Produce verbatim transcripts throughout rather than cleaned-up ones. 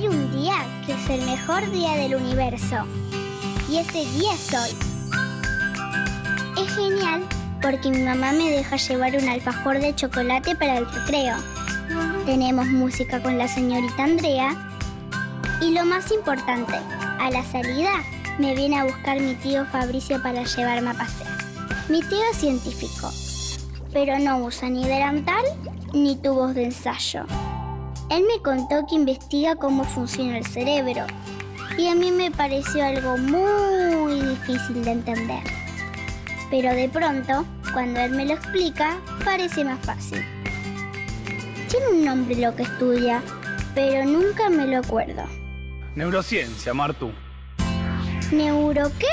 Hay un día que es el mejor día del universo. Y ese día es hoy. Es genial porque mi mamá me deja llevar un alfajor de chocolate para el recreo. Tenemos música con la señorita Andrea. Y lo más importante, a la salida me viene a buscar mi tío Fabricio para llevarme a pasear. Mi tío es científico, pero no usa ni delantal ni tubos de ensayo. Él me contó que investiga cómo funciona el cerebro y a mí me pareció algo muy difícil de entender. Pero de pronto, cuando él me lo explica, parece más fácil. Tiene un nombre lo que estudia, pero nunca me lo acuerdo. Neurociencia, Martu. ¿Neuro qué?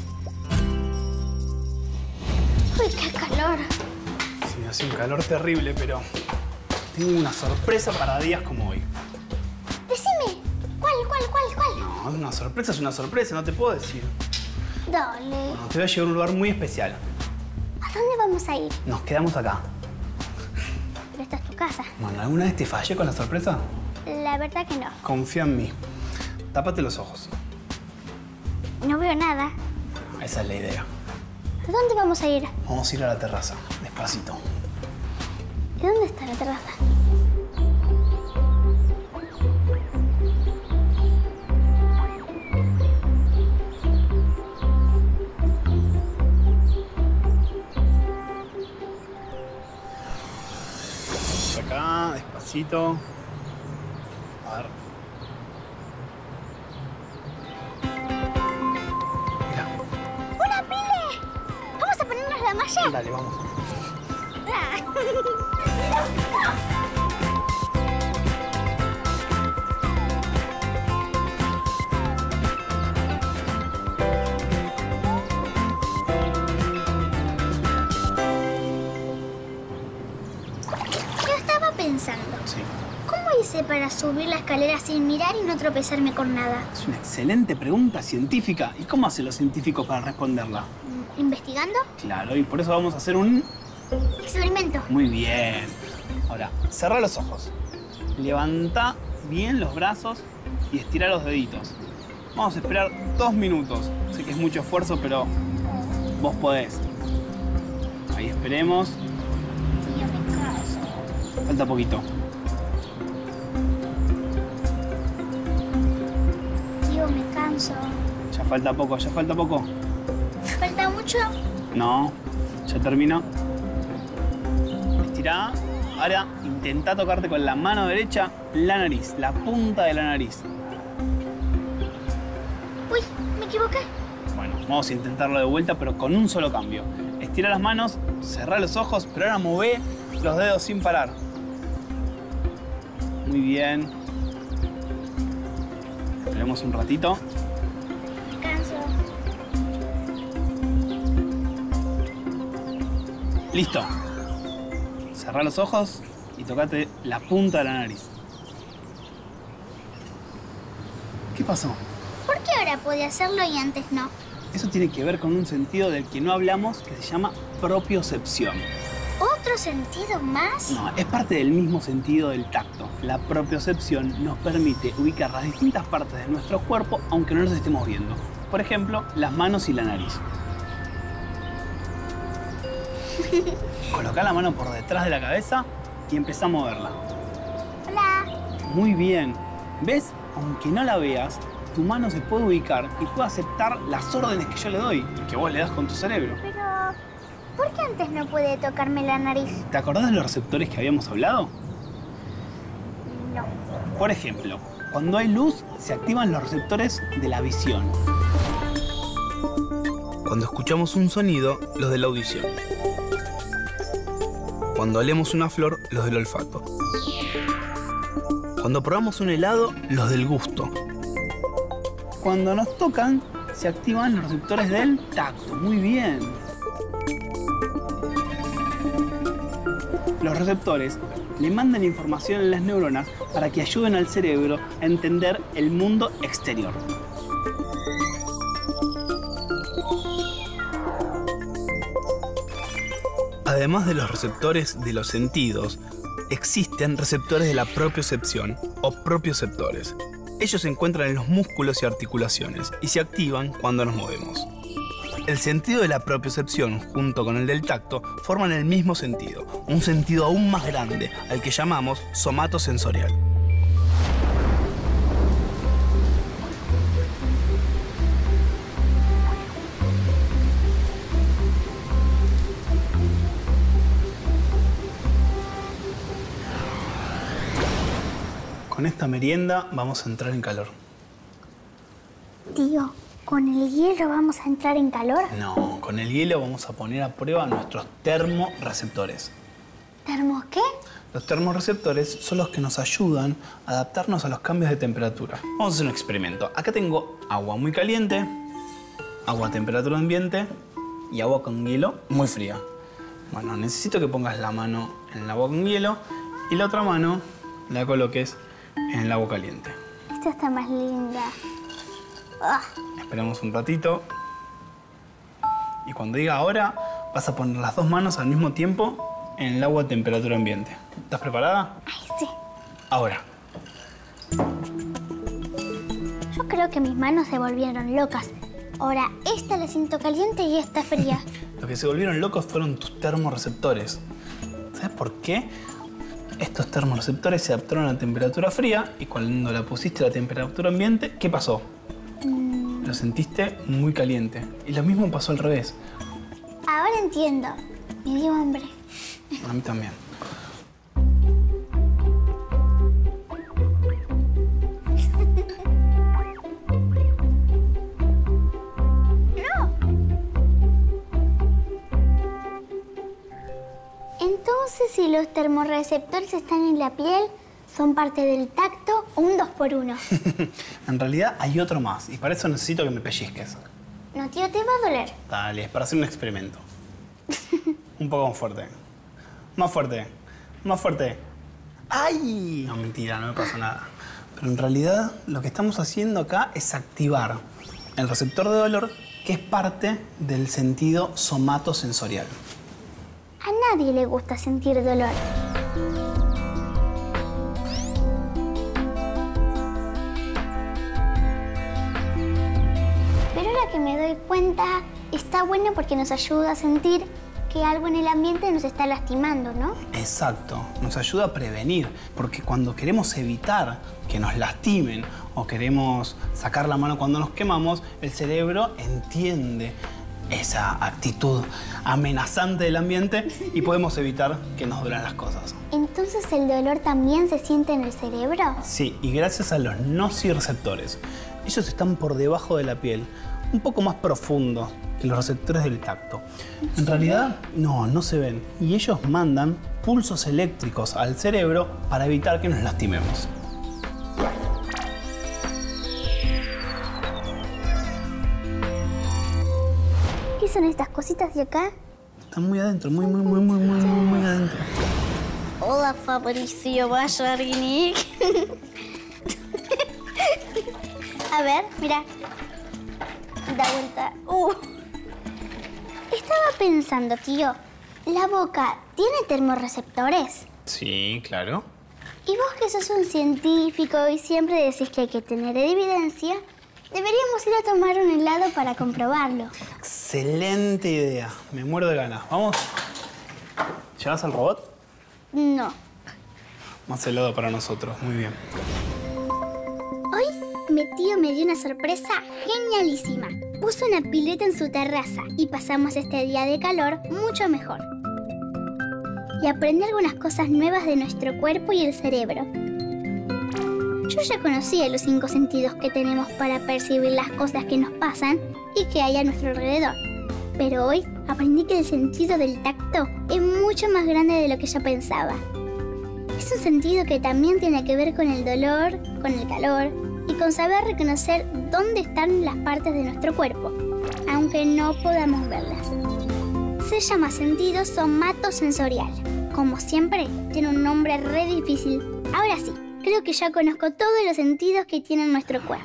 ¡Uy, qué calor! Sí, hace un calor terrible, pero tengo una sorpresa para días como hoy. Decime, ¿cuál, cuál, cuál, cuál? No, una sorpresa es una sorpresa, no te puedo decir. Dale. Bueno, te voy a llevar a un lugar muy especial. ¿A dónde vamos a ir? Nos quedamos acá. Pero esta es tu casa. Bueno, ¿alguna vez te fallé con la sorpresa? La verdad que no. Confía en mí. Tápate los ojos. No veo nada. Esa es la idea. ¿A dónde vamos a ir? Vamos a ir a la terraza, despacito. ¿Y dónde está la terraza? Acá, despacito. A ver. Mira. ¡Una pile! ¿Vamos a ponernos la malla? Dale, vamos. Yo estaba pensando, Sí. ¿cómo hice para subir la escalera sin mirar y no tropezarme con nada? Es una excelente pregunta científica. ¿Y cómo hacen los científicos para responderla? ¿Investigando? Claro, y por eso vamos a hacer un... Experimento. Muy bien. Ahora, cerrá los ojos. Levanta bien los brazos y estira los deditos. Vamos a esperar dos minutos. Sé que es mucho esfuerzo, pero vos podés. Ahí esperemos. Tío, me canso. Falta poquito. Tío, me canso. Ya falta poco, ya falta poco. ¿Falta mucho? No, ya terminó. Estirá. Ahora intentá tocarte con la mano derecha la nariz, la punta de la nariz. Uy, me equivoqué. Bueno, vamos a intentarlo de vuelta, pero con un solo cambio. Estira las manos, cerrá los ojos, pero ahora mové los dedos sin parar. Muy bien. Esperemos un ratito. Me canso. Listo. Cerrá los ojos y tocate la punta de la nariz. ¿Qué pasó? ¿Por qué ahora podía hacerlo y antes no? Eso tiene que ver con un sentido del que no hablamos que se llama propiocepción. ¿Otro sentido más? No, es parte del mismo sentido del tacto. La propiocepción nos permite ubicar las distintas partes de nuestro cuerpo aunque no las estemos viendo. Por ejemplo, las manos y la nariz. Colocá la mano por detrás de la cabeza y empezá a moverla. Hola. Muy bien. ¿Ves? Aunque no la veas, tu mano se puede ubicar y puede aceptar las órdenes que yo le doy y que vos le das con tu cerebro. Pero, ¿por qué antes no puede tocarme la nariz? ¿Te acordás de los receptores que habíamos hablado? No. Por ejemplo, cuando hay luz, se activan los receptores de la visión. Cuando escuchamos un sonido, los de la audición. Cuando olemos una flor, los del olfato. Cuando probamos un helado, los del gusto. Cuando nos tocan, se activan los receptores del tacto. Muy bien. Los receptores le mandan información a las neuronas para que ayuden al cerebro a entender el mundo exterior. Además de los receptores de los sentidos, existen receptores de la propiocepción o propioceptores. Ellos se encuentran en los músculos y articulaciones y se activan cuando nos movemos. El sentido de la propiocepción junto con el del tacto forman el mismo sentido, un sentido aún más grande, al que llamamos somatosensorial. Con esta merienda vamos a entrar en calor. Tío, ¿con el hielo vamos a entrar en calor? No, con el hielo vamos a poner a prueba nuestros termorreceptores. ¿Termos qué? Los termorreceptores son los que nos ayudan a adaptarnos a los cambios de temperatura. Vamos a hacer un experimento. Acá tengo agua muy caliente, agua a temperatura ambiente y agua con hielo muy fría. Bueno, necesito que pongas la mano en el agua con hielo y la otra mano la coloques en el agua caliente. Esta está más linda. Ah. Esperamos un ratito. Y cuando diga ahora, vas a poner las dos manos al mismo tiempo en el agua a temperatura ambiente. ¿Estás preparada? Ay, sí. Ahora. Yo creo que mis manos se volvieron locas. Ahora, esta la siento caliente y esta fría. Los que se volvieron locos fueron tus termorreceptores. ¿Sabes por qué? Estos termorreceptores se adaptaron a la temperatura fría y cuando la pusiste a la temperatura ambiente, ¿qué pasó? Mm. Lo sentiste muy caliente. Y lo mismo pasó al revés. Ahora entiendo. Me dio hambre. A mí también. Entonces, si los termorreceptores están en la piel, ¿son parte del tacto o un dos por uno? En realidad hay otro más y para eso necesito que me pellizques. No, tío, te va a doler. Dale, es para hacer un experimento. Un poco más fuerte. Más fuerte. Más fuerte. ¡Ay! No, mentira, no me pasa nada. Pero en realidad lo que estamos haciendo acá es activar el receptor de dolor, que es parte del sentido somatosensorial. A nadie le gusta sentir dolor. Pero ahora que me doy cuenta, está bueno porque nos ayuda a sentir que algo en el ambiente nos está lastimando, ¿no? Exacto. Nos ayuda a prevenir, porque cuando queremos evitar que nos lastimen o queremos sacar la mano cuando nos quemamos, el cerebro entiende esa actitud amenazante del ambiente y podemos evitar que nos duelan las cosas. ¿Entonces el dolor también se siente en el cerebro? Sí, y gracias a los nociceptores. Ellos están por debajo de la piel, un poco más profundos que los receptores del tacto. En realidad, no, no se ven. Y ellos mandan pulsos eléctricos al cerebro para evitar que nos lastimemos. ¿Qué son estas cositas de acá? Están muy adentro, muy, muy, muy, muy, muy, muy, muy adentro. Hola, Fabricio Ballarini. A ver, mira. Da vuelta. Uh. Estaba pensando, tío, ¿la boca tiene termorreceptores? Sí, claro. Y vos que sos un científico y siempre decís que hay que tener evidencia, deberíamos ir a tomar un helado para comprobarlo. Excelente idea. Me muero de ganas. Vamos. ¿Llevas al robot? No. Más helado para nosotros. Muy bien. Hoy mi tío me dio una sorpresa genialísima. Puso una pileta en su terraza y pasamos este día de calor mucho mejor. Y aprendí algunas cosas nuevas de nuestro cuerpo y el cerebro. Yo ya conocía los cinco sentidos que tenemos para percibir las cosas que nos pasan y que hay a nuestro alrededor. Pero hoy aprendí que el sentido del tacto es mucho más grande de lo que yo pensaba. Es un sentido que también tiene que ver con el dolor, con el calor y con saber reconocer dónde están las partes de nuestro cuerpo, aunque no podamos verlas. Se llama sentido somatosensorial. Como siempre, tiene un nombre re difícil. Ahora sí, creo que ya conozco todos los sentidos que tiene nuestro cuerpo.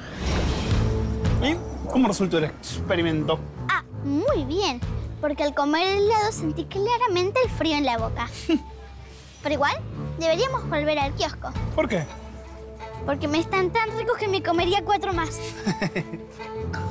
¿Y cómo resultó el experimento? Ah, muy bien, porque al comer el helado sentí claramente el frío en la boca. Pero igual, deberíamos volver al kiosco. ¿Por qué? Porque me están tan ricos que me comería cuatro más.